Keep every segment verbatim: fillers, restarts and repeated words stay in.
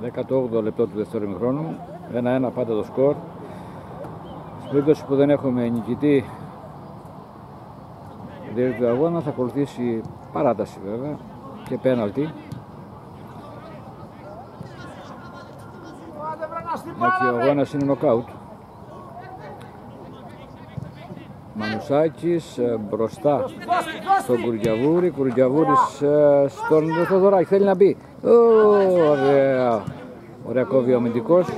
δέκατο όγδοο λεπτό του δεύτερου ημιχρόνου. ένα ένα πάντα το σκορ. Στην περίπτωση που δεν έχουμε νικητή διάρκεια του αγώνα θα ακολουθήσει παράταση βέβαια και πέναλτι. Και ο αγώνας είναι νοκάουτ. Μανουσάκης μπροστά στον Κουρτιαβούρη, Κουρτιαβούρης στον Θοδωράκη, θέλει να μπει. Ωραία, ωραία κόβει ο αμυντικός.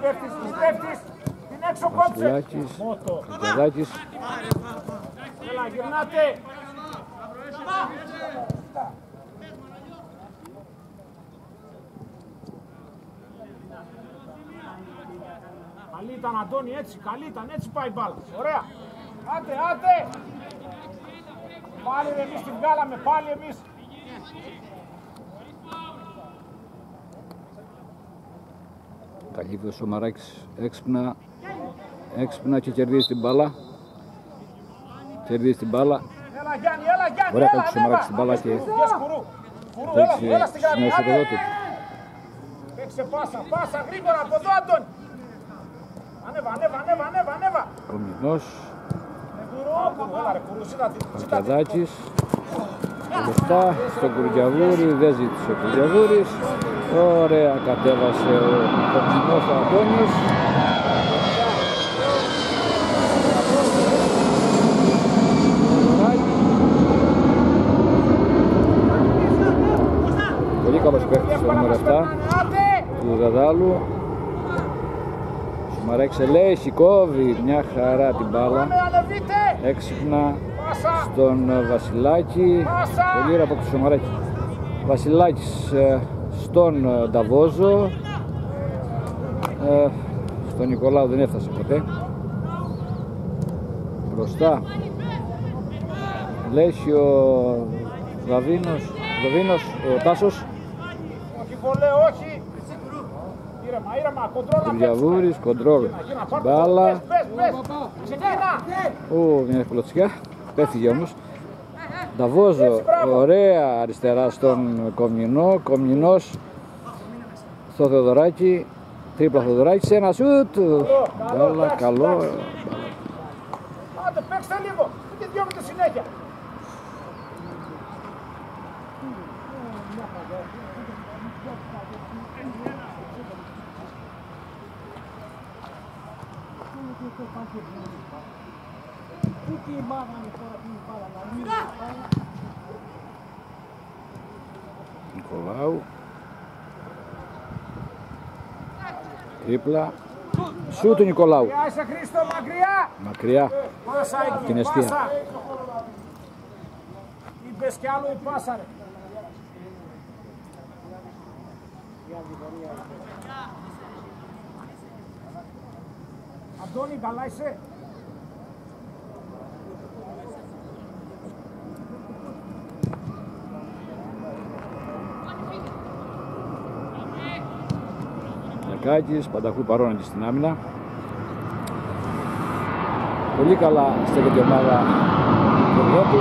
Βασιλάκης, Κουρτιαβάκης. Καλή ήταν Αντώνη, έτσι, καλή ήταν, έτσι πάει η μπάλα. Ωραία. Άντε, άντε. Πάλι εμείς την βγάλαμε, πάλι εμείς. Καλύπτει ο Σομαράκης έξυπνα, έξυπνα και κερδίζει την μπάλα. Κερδίζει την μπάλα. Έλα Γιάννη, έλα Γιάννη, ωραία, καλύπτει ο Σομαράκης την μπάλα και έλα στην γραμμή, άντε. Παίξε πάσα, πάσα γρήγορα από εδώ Αντώνη. Ανέβα, ανέβα, ανέβα, ανέβα, ανέβα. Κομινός. Ο Καρκαδάκης. Μπροστά στον Κουρτιαβούρη, δεν ζήτησε ο Κουρτιαβούρης. Ωραία, κατέβασε ο Κομινός ο Αντώνης. Πολύ καλός παίκτης το νούμερο επτά του Δαδάλου. Σουμαρέξε λέει, σηκώβει μια χαρά την μπάλα. Έξυπνα στον Βασιλάκη. Πολύ ωραία από το Σουμαρέκη. Βασιλάκης στον Νταβόζο. Στον Νικολάου δεν έφτασε ποτέ. Μπροστά Λέχει ο Δαβίνος, Δαβίνος, ο Τάσος. Όχι πολλέ, όχι. Ήρεμα, ήρεμα, κοντρόλ. Κουρτιαβούρης, κοντρόλ. Μπάλα. Πες, πες, πες. Ξεκίνα. Ω, μια ευκολοτσιά. Πέφυγε όμως. Νταβόζο, ωραία αριστερά στον Κομνηνό. Κομνηνός στο Θεοδωράκη. Τρίπλα Θεοδωράκη σε ένα σούτ. Μπάλα, καλό. Άντε, παίξτε λίγο. Δεν διώχνετε συνέχεια. Νικολάου. Τρίπλα. Σου του Νικολάου. Άσε Χρήστο, μακριά. Μακριά. Πάσα εκεί, την αιστεία. πάσα. Είπες κι άλλο η πάσα ρε. Αντώνη, καλά είσαι. Λακάκης, Πανταχού παρόν και στην άμυνα. Πολύ καλά στέκεται η ομάδα του Ευρώπου.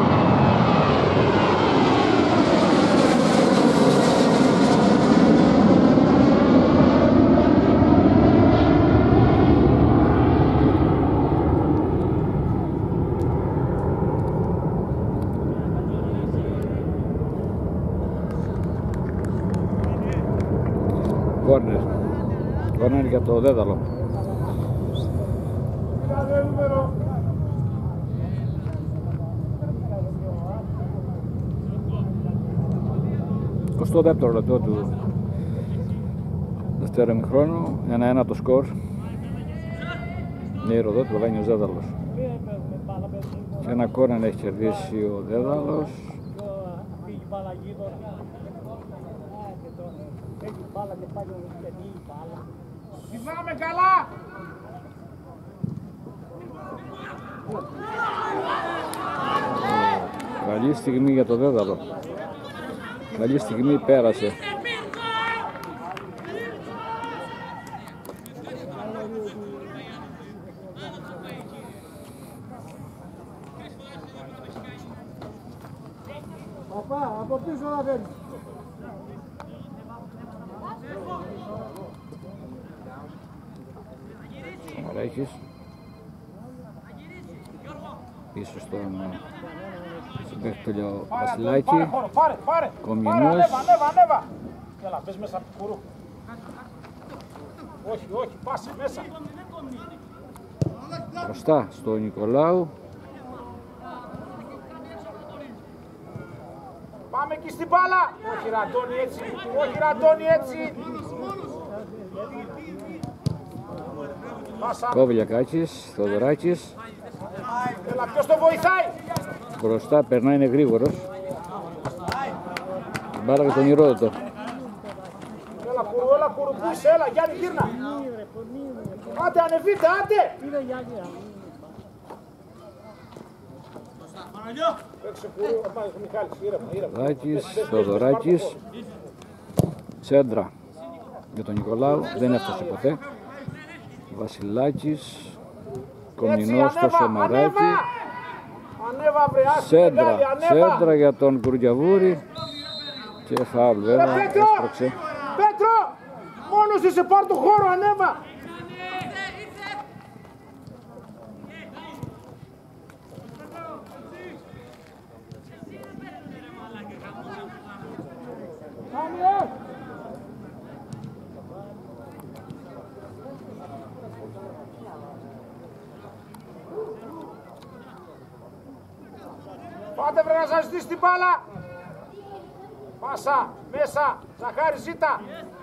Κόρνερ. Κόρνερ για το Δέδαλο. εικοστό δεύτερο λεπτό του δεύτερου ημιχρόνου. ένα ένα το σκορ. Είναι η Ροδό του Βαλάνιος Δέδαλος. Και ένα κόρνερ έχει κερδίσει ο Δέδαλος. Κοιτάμε καλά! Καλή στιγμή για το Δέδαλο. Καλή στιγμή πέρασε. Παπά, από πίσω να φέρνει. Καρέχης. Πίσω στον συμπαίχτη του Βασιλάκη. Κομινός. Ανέβα, ανέβα, ανέβα. Έλα, μπες μέσα από το κουρού. Όχι, όχι, πάσε μέσα. Μπροστά στον Νικολάου. Πάμε εκεί στην μπάλα. Όχι Ραντώνη έτσι, όχι Ραντώνη έτσι. Πάσα. Κόβιλιακάκης, Θοδωράκης. Έλα, ποιος το βοηθάει. Μπροστά περνάει, είναι γρήγορος. Μπάλα για τον Ηρόδοτο. Έλα κουρού, έλα κουρού, πού είσαι, έλα Γιάννη γύρνα. Άντε ανεβείτε, άντε. Παίξε κουρού, Μιχάλης, ήρεμα, ήρεμα. Θοδωράκης, Θοδωράκης. Σέντρα για τον Νικολάου, δεν έφτασε ποτέ. Βασιλάκης. Κομινός στο Σομαράκι. Σέντρα, σέντρα για τον Κουρτιαβούρη. Και φάουλ βέβαια, έσπρωξε. Πέτρο, μόνος είσαι, πάρ' το χώρο, ανέβα. Πάτε βρε να σας δεις την μπάλα. Πάσα, μέσα, Ζαχάρη ζήτα.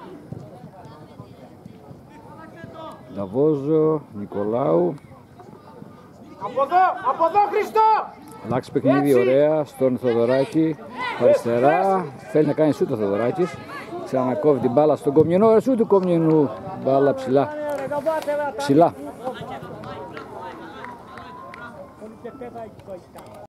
Νταβόζο, Νικολάου. Από εδώ, από εδώ Χριστό. Αλλάξει παιχνίδι, ωραία, στον Θοδωράκη. Αριστερά, θέλει να κάνει σούτ ο Θοδωράκης. Ξανακόβει την μπάλα στον Κομινό, σούτ του Κομινού. Μπάλα ψηλά. Ψηλά.